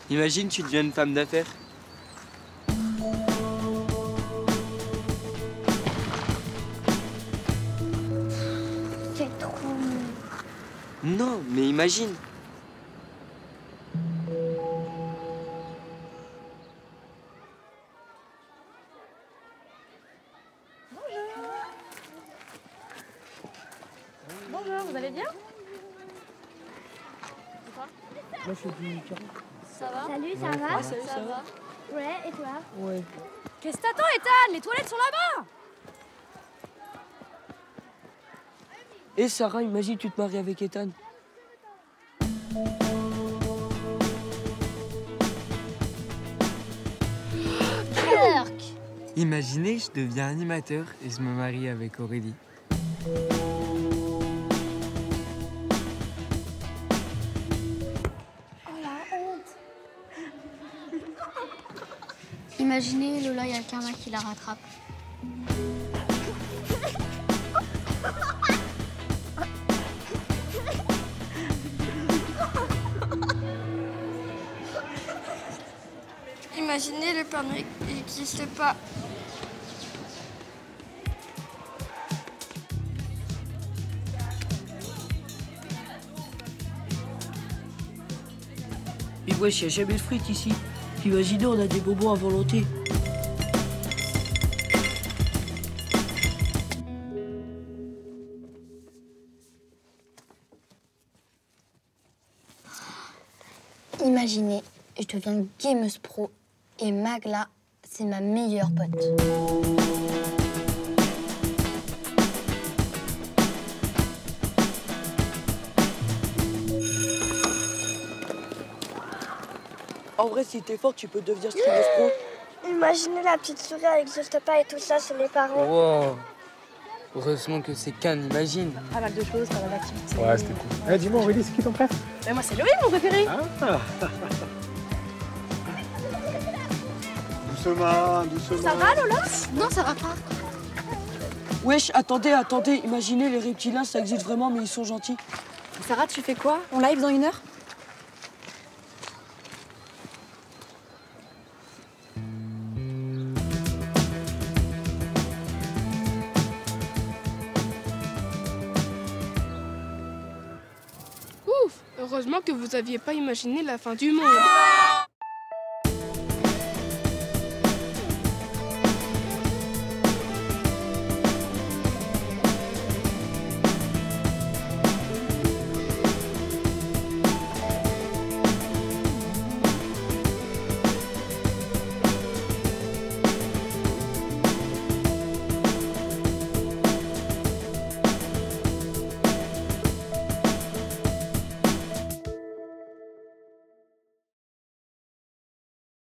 Imagine, tu deviens une femme d'affaires. C'est trop nul. Non, mais imagine. Bonjour, vous allez bien? Moi, je fais du carré. Ça va? Salut, ça va? Salut, ça va? Ouais, et toi? Ouais. Qu'est-ce que t'attends, Ethan? Les toilettes sont là-bas! Et Sarah, imagine, tu te maries avec Ethan. Kirk! Imaginez, je deviens animateur et je me marie avec Aurélie. Imaginez, Lola, il y a le karma qui la rattrape. Imaginez, le Père Noël n'existe pas. Mais wesh, y a jamais de frites ici. Imaginez, on a des bonbons à volonté. Imaginez, je deviens gameuse pro et Magla, c'est ma meilleure pote. En vrai, si t'es fort, tu peux devenir streameuse pro. Imaginez la petite souris, elle n'existe pas et tout ça, c'est les parents. Wow. Heureusement que c'est qu'un imagine. Pas mal de choses, pas mal d'activités. Ouais, c'était cool. Eh, dis-moi, Aurélie, c'est qui ton préf? Mais moi, c'est Loïc, mon préféré. Ah. Doucement, doucement. Ça va, Lola? Non, ça va pas. Wesh, attendez. Imaginez, les reptiliens, ça existe vraiment, mais ils sont gentils. Sarah, tu fais quoi? On live dans 1 heure? Ouf! Heureusement que vous aviez pas imaginé la fin du monde.